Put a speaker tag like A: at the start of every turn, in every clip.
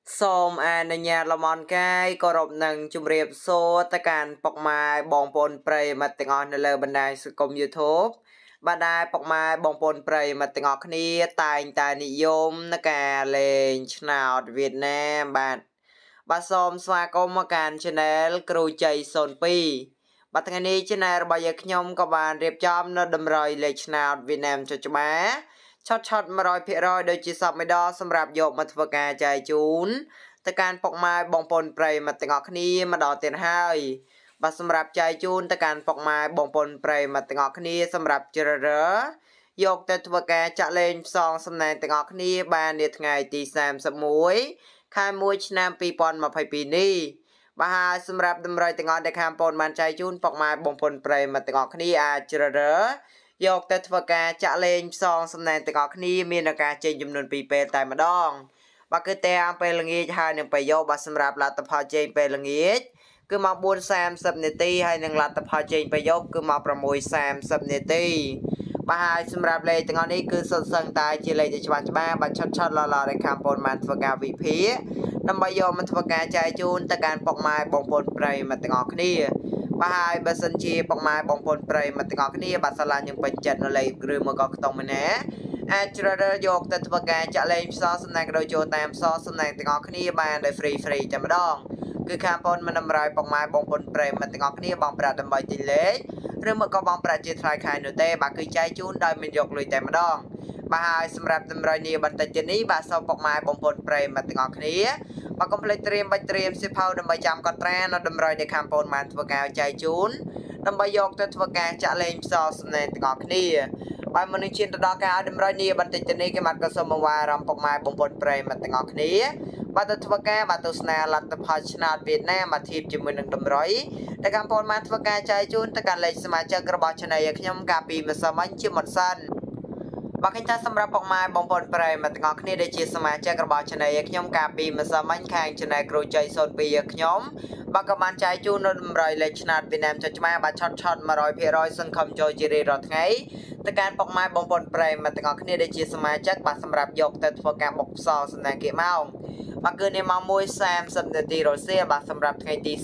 A: សូមអនុញ្ញាតលំអរកាយគោរពនឹងជម្រាបសួរទៅកាន់ពុកម៉ែបងប្អូនប្រិយមិត្តទាំងអស់នៅលើបណ្ដាញសង្គម YouTube បាទដែលពុកម៉ែបងប្អូនប្រិយមិត្តទាំងអស់គ្នាតែងតែនិយមនឹងការលេងឆ្នោតវៀតណាមបាទសូមស្វាគមន៍មកកាន់ Channel គ្រូជ័យ02បាទថ្ងៃនេះ Channel របស់យើងខ្ញុំក៏បានរៀបចំនៅតម្រុយលេខឆ្នោតវៀតណាមចុចច្បារឆត 100% ដូចជាសពមេដសម្រាប់យកមកធ្វើការចែកជូនទៅកាន់ពុកម៉ែបងប្អូនប្រិយមិត្តទាំងអស់គ្នាម្ដងទៀតហើយបាទសម្រាប់ចែកជូនទៅកាន់ពុកម៉ែបងប្អូនប្រិយមិត្តទាំងអស់គ្នាសម្រាប់ជ្រើសរើសយកទៅធ្វើការចាក់លេងផ្សងសំណាញ់ទាំងអស់គ្នាបាននាថ្ងៃទី31 ខែ 1 ឆ្នាំ 2022 នេះបាទហើយសម្រាប់តម្រុយទាំងអស់ដែលខាងបងបានចែកជូនពុកម៉ែបងប្អូនប្រិយមិត្តទាំងអស់គ្នាអាចជ្រើសរើសយកទៅធ្វើការចាក់លេងផ្សងសំណាញ់ទាំងអស់គ្នាមានការចេញចំនួន2ពេលតែម្ដងបាទគឺទាំងពេលល្ងាចហើយនឹងពេលយប់បាទសម្រាប់លទ្ធផលចេញពេលល្ងាចគឺមក 4:30 នាទីហើយនឹងលទ្ធផលចេញពេលយប់គឺមក 6:30 នាទីបាទហើយសម្រាប់លេខទាំងអស់នេះគឺសុទ្ធសឹងតែជាលេខដែលច្បាស់បាទឆត់ឡដែលខាងបងបានធ្វើការវិភាគដើម្បីយកមកធ្វើការចែកជូនទៅកាន់ពុកម៉ែបងប្អូនប្រិយមិត្តទាំងអស់គ្នាបាទហើយបើសិនជាពុកម៉ែបងប្អូនប្រិយមិត្តទាំងអស់គ្នាបាទឆ្លាញ់នឹងពេញចិត្តនៅលេខឬមកក៏ខ្ទង់ម្នាក់អាចជ្រើសរើសយកទៅធ្វើការចាក់លេងផ្សងសំណាងដោយចូលតាមផ្សងសំណាងទាំងអស់គ្នាបានដោយ free តែម្ដងគឺខាងបងមិនតម្រូវពុកម៉ែបងប្អូនប្រិយមិត្តទាំងអស់គ្នាបងប្រាក់ដើម្បីទិញលេខឬមកក៏បងប្រាក់ជាថ្លៃខែនោះទេបាទគឺចែកជូនដោយមិនយកលុយតែម្ដងបាទហើយសម្រាប់តម្រូវនេះបន្តិចទៀតនេះបាទសូមពុកម៉ែបងប្អូនប្រិយមិត្តទាំងអស់គ្នាបាទកុំភ្លេចត្រៀមបាច់ត្រៀមសៀវភៅដើម្បីចាំកត់ត្រានៅតម្រុយដែលខាងបងបានធ្វើការចែកជូនដើម្បីយកទៅធ្វើការចាក់លេងផ្សងសំណាញ់ទាំងអស់គ្នាបាទមុននឹងឈានទៅដល់ការតម្រុយនេះបន្តិចទៀតនេះគេមកក៏សូមបង្វែរអារម្មណ៍ពុកម៉ែបងប្អូនប្រិយមិត្តទាំងអស់គ្នាបាទទៅធ្វើការបាទទស្សនាលទ្ធផលឆ្នោតវៀតណាមបាទធៀបជាមួយនឹងតម្រុយដែលខាងបងបានធ្វើការចែកជូនទៅកាន់លេខសមាជិករបស់ Channel ខ្ញុំកាលពីម្សិលមិញជាមុនសិនបាទឃើញថាសម្រាប់ពុកម៉ែបងប្អូនប្រិយមិត្តទាំងអស់គ្នាដែលជាសមាជិករបស់ Channel ខ្ញុំកាលពីម្សិលមិញខាង Channel គ្រូជ័យ02ខ្ញុំបាទក៏បានចែកជូននៅតម្រុយលេខឆ្នោតវៀតណាមចុចច្បារបាទឆត់ 100% សង្ឃឹមចូលជារៀងរាល់ថ្ងៃទៅកាន់ពុកម៉ែបងប្អូនប្រិយមិត្តទាំងអស់គ្នាដែលជាសមាជិកបាទសម្រាប់យកទៅធ្វើការបុកផ្សងសំណាងគេមកបាទគឺនេះម៉ោង 1:30 នាទីរសៀលបាទសម្រាប់ថ្ងៃទី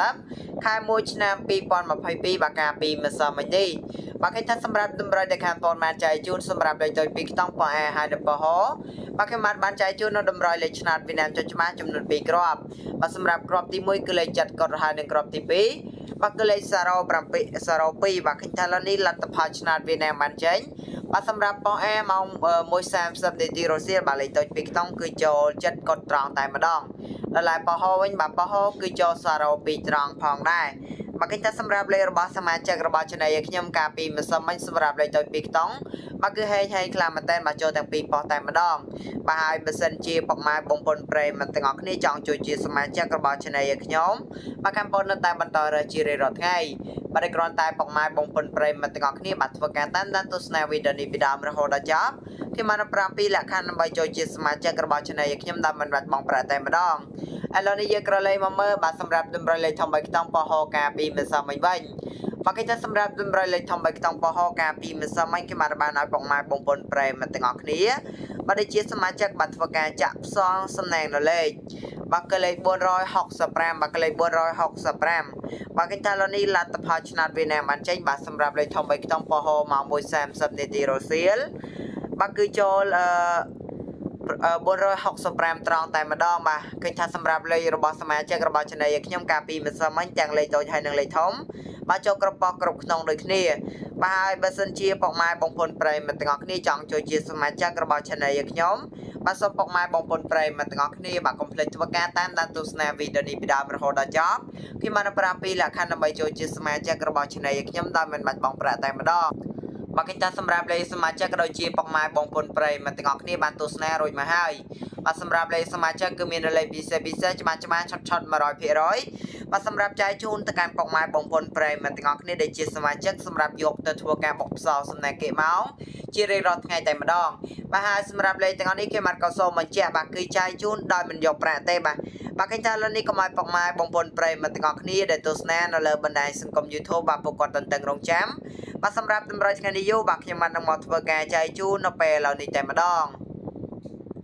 A: 30 ខែ 1 ឆ្នាំ 2022បាទកាលពីម្សិលមិញនេះបាទគេថាសម្រាប់តម្រុយដែលខាងបងបានចែកជូនសម្រាប់លេខ2ខ្ទង់ប៉អែហើយនិងប៉ហបាទគេបានចែកជូននៅតម្រុយលេខឆ្នោតវៀតណាមចុចច្បារចំនួន2គ្រាប់បាទសម្រាប់គ្រាប់ទី1គឺលេខ7កត់ហើយនិងគ្រាប់ទី2បាទគឺលេខ02បាទឃើញថាឥឡូវនេះលទ្ធផលឆ្នោតវៀតណាមបានចេញបាទសម្រាប់ប៉អែម៉ោង 1:30 នាទីរសៀលបាទលេខ2ខ្ទង់គឺចូល7កត់ត្រង់តែម្ដងដល់ឡែប៉ហវិញបាទប៉ហគឺចូល02ត្រង់ផងដែរបាទគេថាសម្រាប់លេខរបស់សមាជិករបស់ Channel ខ្ញុំកាលពីម្សិលមិញសម្រាប់លេខ2ខ្ទង់បាទគឺហេងខ្លាំងមែនតើបាទចូលទាំងពីរប៉ោះតែម្ដងបាទហើយបើសិនជាពុកម៉ែបងប្អូនប្រិយមិត្តទាំងអស់គ្នាចង់ជួយជាសមាជិករបស់ Channel ខ្ញុំបាទខាងបងនៅតែបន្តរើសជារៀងរាល់ថ្ងៃបាទគ្រាន់តែពុកម៉ែបងប្អូនប្រិយមិត្តទាំងអស់គ្នាបាទធ្វើការតាមដានទស្សនាវីដេអូនេះពីដើមរហូតដល់ចប់ខ្ញុំបានប្រាប់ពីលក្ខខណ្ឌដើម្បីចូលជាសមាជិករបស់ Channel ខ្ញុំដែលមិនបាច់បងប្រាក់តែម្ដងឥឡូវនេះយើងក្រឡេកមកមើលបាទសម្រាប់តម្រុយលេខធំ3ខ្ទង់ប៉ហកាពីម្សិលមិញវិញបាទគេថាសម្រាប់តម្រុយលេខធំ3ខ្ទង់ប៉ហកាពីម្សិលមិញគេបានឲ្យពុកម៉ែបងប្អូនប្រិយមិត្តទាំងអស់គ្នាបាទដែលជាសមាជិកបាទធ្វើការចាក់ផ្សងសំណាងនៅលេខបាទគឺលេខ465បាទគឺលេខ465បាទគេថាឥឡូវនេះលទ្ធផលឆ្នោតវៀតណាមបានចេញបាទសម្រាប់លេខធំ3ខ្ទង់ប៉ហម៉ោង 1:30 នាទីរសៀលបាទគឺចូល465ត្រង់តែម្ដងបាទឃើញថាសម្រាប់លេខរបស់សមាជិករបស់ Channel ខ្ញុំកាលពីម្សិលមិញទាំងលេខតូចហើយនិងលេខធំបាទចូលគ្រប់ប៉ោះគ្រប់ខ្នងដូចគ្នាបាទហើយបើសិនជាពុកម៉ែបងប្អូនប្រិយមិត្តទាំងអស់គ្នាចង់ជួយជាសមាជិករបស់ Channel ខ្ញុំបាទសូមពុកម៉ែបងប្អូនប្រិយមិត្តទាំងអស់គ្នាបាទកុំភ្លេចធ្វើការតាមដានទស្សនាវីដេអូនេះពីដើមរហូតដល់ចប់ខ្ញុំបានប្រាប់ពីលក្ខខណ្ឌដើម្បីជួយជាសមាជិករបស់ Channel ខ្ញុំដោយមិនបាច់បងប្រាក់តែម្ដងបាទគេថាសម្រាប់លេខសមាជិកក៏ដូចជាពុកម៉ែបងប្អូនប្រិយមិត្តទាំងអស់គ្នាបានទស្សនារួចមកហើយបាទសម្រាប់លេខសមាជិកគឺមានលេខពិសេសច្បាស់ឆត់ 100% បាទសម្រាប់ចែកជូនទៅកាន់ពុកម៉ែបងប្អូនប្រិយមិត្តទាំងអស់គ្នាដែលជាសមាជិកសម្រាប់យកទៅធ្វើការបុកផ្សងសំណាងគេមកជារៀងរាល់ថ្ងៃតែម្ដងបាទហើយសម្រាប់លេខទាំងអស់នេះគេបានក៏សូមបញ្ជាក់បាទគឺចែកជូនដោយមិនយកប្រាក់ទេបាទគេថាឥឡូវនេះកុំឲ្យពុកម៉ែបងប្អូនប្រិយមិត្តទាំងអស់គ្នាដែលទស្សនានៅលើបណ្ដាញសង្គម YouTube បាទពួកគាត់តឹងរងចាំបាទសម្រាប់តម្រុយថ្ងៃនេះយូបាទខ្ញុំបាននឹងមកធ្វើការចែកជូននៅពេលឥឡូវនេះតែម្ដង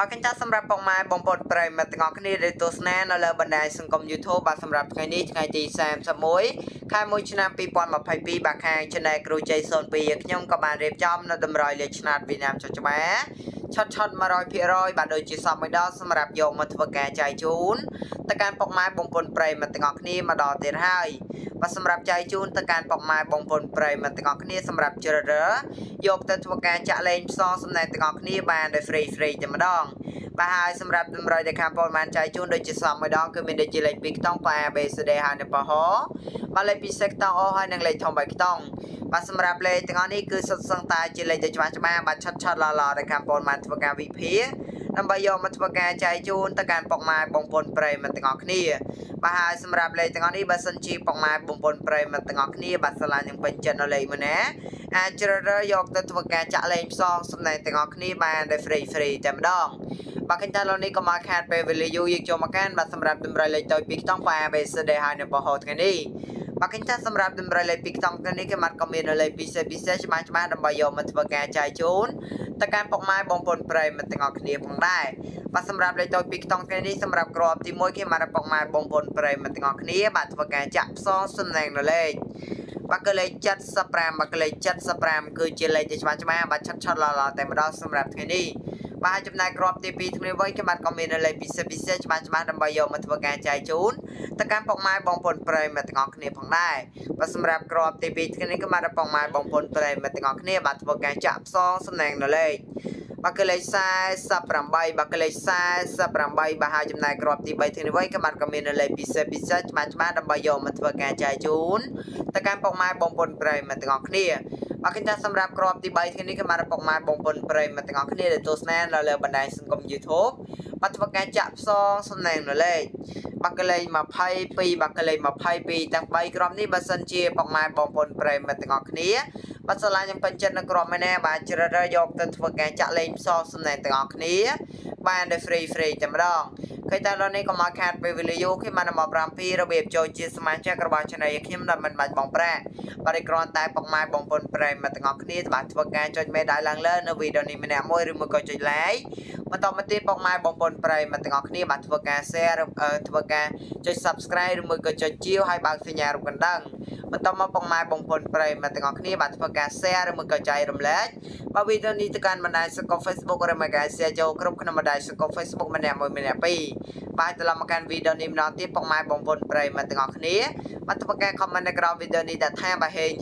A: បាទកញ្ចាត់សម្រាប់ពុកម៉ែបងប្អូនប្រិយមិត្តទាំងអស់គ្នាដែលទស្សនានៅលើបណ្ដាញសង្គម YouTube បាទសម្រាប់ថ្ងៃនេះថ្ងៃទី31ខែ1ឆ្នាំ2022បាទខាង Channel គ្រូជ័យ02ខ្ញុំក៏បានរៀបចំនៅតម្រុយលេខឆ្នោតវៀតណាមចុចច្បារឆុត 100% បាទដូចជាសពមួយដងសម្រាប់យកមកធ្វើការចែកជូនទៅកាន់ពុកម៉ែបងប្អូនប្រិយមិត្តទាំងអស់គ្នាមកដល់ទៀតហើយបាទសម្រាប់ចែកជូនទៅកាន់ពុកម៉ែបងប្អូនប្រិយមិត្តទាំងអស់គ្នាសម្រាប់ជ្រើសរើសយកទៅធ្វើការចាក់លេងផ្សងសំណែនទាំងអស់គ្នាបានដោយ free តែម្ដងបាទហើយសម្រាប់តម្រុយដែលខាងបងបានចែកជូនដូចជាសពមួយដងគឺមានដូចជាលេខ2ខ្ទង់ប៉ា ABCD ហើយនៅប៉ហបាទលេខពិសេសខ្ទង់ O ហើយនិងលេខធំ3ខ្ទង់បាទសម្រាប់លេខទាំងអស់នេះគឺសុទ្ធសឹងតែជាលេខដែលច្បាស់បាទឆាត់ឡដែលខាងបងបានធ្វើការវិភាគដើម្បីយកមកធ្វើការចែកជូនទៅកាន់ពុកម៉ែបងប្អូនប្រិយមិត្តទាំងអស់គ្នាបាទហើយសម្រាប់លេខទាំងអស់នេះបើសិនជាពុកម៉ែបងប្អូនប្រិយមិត្តទាំងអស់គ្នាបាទឆ្លាញ់នឹងពេញចិត្តនៅលេខមួយណាអាចជ្រើសរើសយកទៅធ្វើការចាក់លេងផ្សងសំណែនទាំងអស់គ្នាបានដោយ free តែម្ដងបាទកញ្ចាឡូនេះក៏មកខាតពេលវេលាយូរយើងចូលមកកាន់បាទសម្រាប់តម្រុយលេខទៅ2ខ្ទង់ប៉ា ABCD ហើយនៅប៉ហថ្ងៃនេះបាទកញ្ចាសម្រាប់តម្រុយលេខ2ខ្ទង់ថ្ងៃនេះគឺមកក៏មានលេខពិសេសច្បាស់ដើម្បីយកមកធ្វើការចែកជូនទៅកាន់ពុកម៉ែបងប្អូនប្រិយមិត្តទាំងអស់គ្នាផងដែរបាទសម្រាប់លេខទៅ2ខ្ទង់ថ្ងៃនេះសម្រាប់ក្របទី1គឺមកពុកម៉ែបងប្អូនប្រិយមិត្តទាំងអស់គ្នាបាទធ្វើការចាក់ផ្សងសំណាងនៅលេខបាទគឺលេខ75បាទគឺលេខ75គឺជាលេខដែលច្បាស់បាទឆាត់ឡតែម្ដងសម្រាប់ថ្ងៃនេះបាទចំណែកក្របទី2ថ្ងៃវិញគឺបាទក៏មានលេខពិសេសច្បាស់ដើម្បីយកមកធ្វើការចែកជូនទៅកាន់ពុកម៉ែបងប្អូនប្រិយមិត្តទាំងអស់គ្នាផងដែរបាទសម្រាប់ក្របទី2ថ្ងៃនេះគឺបាទពុកម៉ែបងប្អូនប្រិយមិត្តទាំងអស់គ្នាបាទធ្វើការចាក់ផ្សងសំណាងនៅលេខបាទគឺលេខ48បាទគឺលេខ48បាទហើយចំណែកក្របទី3ថ្ងៃវិញគឺបាទក៏មានលេខពិសេសច្បាស់ដើម្បីយកមកធ្វើការចែកជូនទៅកាន់ពុកម៉ែបងប្អូនប្រិយមិត្តទាំងអស់គ្នាបាទគេថាសម្រាប់ក្របទី3ថ្ងៃនេះគឺបាទពុកម៉ែបងប្អូនប្រិយមិត្តទាំងអស់គ្នាដែលទស្សនានៅលើបណ្ដាញសង្គម YouTube បាទធ្វើការចាក់ផ្សងសំណាងនៅលេខបាទគឺលេខ22បាទគឺលេខ22ទាំង3ក្របនេះបើសិនជាពុកម៉ែបងប្អូនប្រិយមិត្តទាំងអស់គ្នាបាទឆ្លាញ់ខ្ញុំពេញចិត្តនៅក្របមួយណាបាទជ្រើសរើសយកទៅធ្វើការចាក់លេងផ្សងសំណាងទាំងអស់គ្នាបានដោយ free តែម្ដងឃើញតែដល់នេះក៏មកខាតពេលវេលាយូរខ្ញុំបានមក7របៀបចូលជាសមាជិករបស់ Channel ខ្ញុំដែលមិនបាច់បងប្រាក់បាទគ្រាន់តែពុកម៉ែបងប្អូនប្រិយមិត្តទាំងអស់គ្នាបាទធ្វើការចុចមេដៃឡើងលើនៅវីដេអូនេះម្នាក់មួយឬមួយក៏ចុច like បន្តមកទៀតពុកម៉ែបងប្អូនប្រិយមិត្តទាំងអស់គ្នាបាទធ្វើការ share ធ្វើការចុច subscribe ឬមួយក៏ចុចជាវហើយបើកសញ្ញារូបកណ្ដឹងបន្តមកពុកម៉ែបងប្អូនប្រិយមិត្តទាំងអស់គ្នាបាទធ្វើការ share ឬមួយក៏ចែករំលែកបាទវីដេអូនេះទៅកាន់បណ្ដាញសង្គម Facebook ឬមួយក៏ share ចូលគ្រប់ក្នុងបណ្ដាញសង្គម Facebook ម្នាក់មួយម្នាក់ពីរបាទត្រឡប់មកកាន់វីដេអូនេះម្ដងទៀតពុកម៉ែបងប្អូនប្រិយមិត្តទាំងអស់គ្នាបាទធ្វើការ comment នៅក្រោមវីដេអូនេះដាក់ថាបាទហេង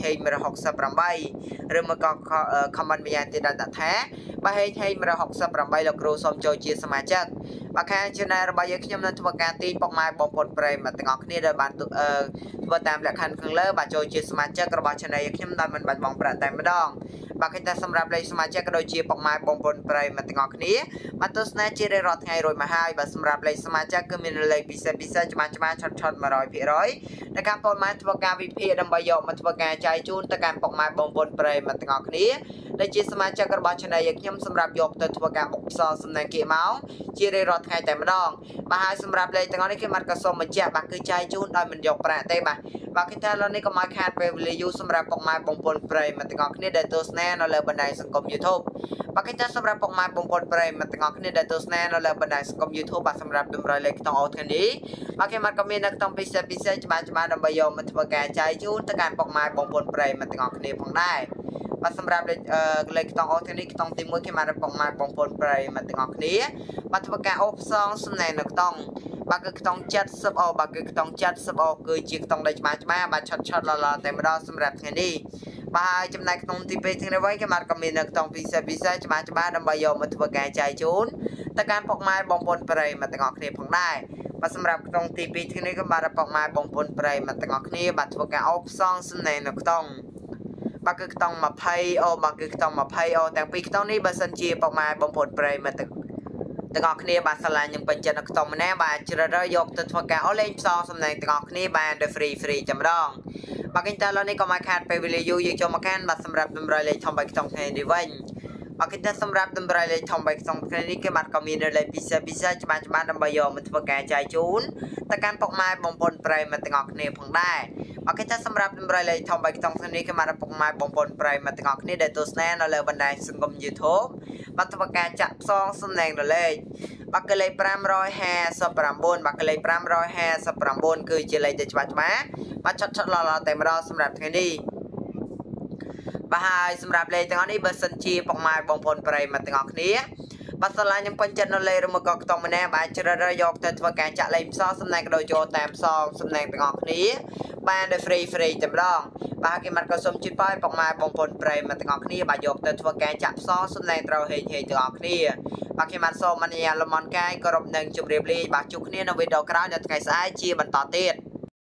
A: 168ឬមួយក៏ comment ម្យ៉ាងទៀតដាក់ថាបាទហេង168លោកគ្រូសូមចូលជាសមាជិកបាទខាង Channel របស់យើងខ្ញុំនឹងធ្វើការទាញពុកម៉ែបងប្អូនប្រិយមិត្តទាំងអស់គ្នាដែលបានធ្វើតាមលក្ខខណ្ឌខាងលើបាទចូលជាសមាជិករបស់ Channel ខ្ញុំដែលមិនបាច់បងប្រាក់តែម្ដងបាទគេថាសម្រាប់លេខសមាជិកក៏ដូចជាពុកម៉ែបងប្អូនប្រិយមិត្តទាំងអស់គ្នាបាទទស្សនាជារៀងរាល់ថ្ងៃរួចមកហើយបាទសម្រាប់លេខសមាជិកគឺមានលេខពិសេសច្បាស់ឆាត់ 100% ដែលខាងបងម៉ែធ្វើការវិភាគដើម្បីយកមកធ្វើការចែកជូនទៅកាន់ពុកម៉ែបងប្អូនប្រិយមិត្តទាំងអស់គ្នាដែលជាសមាជិករបស់ Channel ខ្ញុំសម្រាប់យកទៅធ្វើការបុកផ្សងសំណាងគេមកជារៀងរាល់ថ្ងៃតែម្ដងបាទហើយសម្រាប់លេខទាំងអស់នេះគឺមកក៏សូមបញ្ជាក់បាទគឺចែកជូនដោយមិនយកប្រាក់ទេបាទគេថាឥឡូវនេះក៏មកខាតពេលវេលាយូរសម្រាប់ពុកម៉ែបងប្អូនប្រិយមិត្តទាំងអស់គ្នាដែលទស្សនានៅលើបណ្ដាញសង្គម YouTube បាទគេថាសម្រាប់ពុកម៉ែបងប្អូនប្រិយមិត្តទាំងអស់គ្នាដែលទស្សនានៅលើបណ្ដាញសង្គម YouTube បាទសម្រាប់តម្រុយលេខខ្ទង់អូថ្ងៃនេះបាទគេមកក៏មាននៅខ្ទង់ពិសេសច្បាស់ដើម្បីយកមកធ្វើការចែកជូនទៅកាន់ពុកម៉ែបងប្អូនប្រិយមិត្តទាំងអស់គ្នាផងដែរបាទសម្រាប់លេខខ្ទង់អូថ្ងៃនេះខ្ទង់ទី1គេមកដល់ពុកម៉ែបងប្អូនប្រិយមិត្តទាំងអស់គ្នាបាទធ្វើការអូផ្សងសំណែននៅខ្ទង់បាទគឺខ្ទង់70អូបាទគឺខ្ទង់70អូគឺជាខ្ទង់ដែលច្បាស់បាទឆាត់ឡតែម្ដងសម្រាប់ថ្ងៃនេះបាទចំណែកខ្ទង់ទី2ថ្ងៃនេះវិញគេមកក៏មាននៅខ្ទង់ពិសេសច្បាស់ដើម្បីយកមកធ្វើការចែកជូនទៅកាន់ពុកម៉ែបងប្អូនប្រិយមិត្តទាំងអស់គ្នាផងដែរបាទសម្រាប់ខ្ទង់ទី2ថ្ងៃនេះក៏បាទពុកម៉ែបងប្អូនប្រិយមិត្តទាំងអស់គ្នាបាទធ្វើការអូផ្សងសំណែននៅខ្ទង់បាទគឺខ្ទង់20អូបាទគឺខ្ទង់20អូទាំងពីរខ្ទង់នេះបើសិនជាពុកម៉ែបងប្អូនប្រិយមិត្តទាំងអស់គ្នាបាទឆ្លាញ់នឹងពេញចិត្តនៅខ្ទង់ម្នាក់បាទជ្រើសរើសយកទៅធ្វើការអូលេងផ្សងសំណាងទាំងអស់គ្នាបានដោយ free តែម្ដងបាទគេតើឥឡូវនេះក៏មកខាតពេលវេលាយូរយើងចូលមកកាន់បាទសម្រាប់តម្រុយលេខធំ3ខ្ទង់ថ្ងៃនេះវិញបាទគេតើសម្រាប់តម្រុយលេខធំ3ខ្ទង់ថ្ងៃនេះគេបាទក៏មានលេខពិសេសច្បាស់ដើម្បីយកមកធ្វើការចែកជូនទៅកាន់ពុកម៉ែបងប្អូនប្រិយមិត្តទាំងអស់គ្នាផងដែរអូខេចាសម្រាប់តម្រៃលេខធំបីក្នុងថ្ងៃនេះគឺមកពុកម៉ែបងប្អូនប្រិយមិត្តទាំងអស់គ្នាដែលទស្សនានៅលើបណ្ដាញសង្គម YouTube បាទធ្វើការចាក់ផ្សងសំឡេងរលេខបាទគឺលេខ559បាទគឺលេខ559គឺជាលេខដែលច្បាស់បាទឆាត់ឡតែម្ដងសម្រាប់ថ្ងៃនេះបាទហើយសម្រាប់លេខទាំងអស់នេះបើសិនជាពុកម៉ែបងប្អូនប្រិយមិត្តទាំងអស់គ្នាបាទស្រឡាញ់ខ្ញុំពេញចិត្តនៅលេខឬមកក៏ខ្ទង់ម្នាក់បាទជ្រើសរើសយកទៅធ្វើការចាក់លេខផ្សងសំឡេងក៏ដូចយកតាមផ្សងសំឡេងទាំងអស់គ្នាបានដោយ free តែម្ដងបាទគេមកក៏សូមជួយប៉ាយពុកម៉ែបងប្អូនប្រិយមិត្តទាំងអស់គ្នាបាទយកទៅធ្វើការចាក់ផ្សងសំឡេងត្រូវហេងទាំងអស់គ្នាបាទគេមកសូមអនុញ្ញាតលំអរកាយគោរពនឹងជម្រាបលាបាទជួបគ្នានៅវីដេអូក្រោយនៅថ្ងៃស្អែកជាបន្តទៀត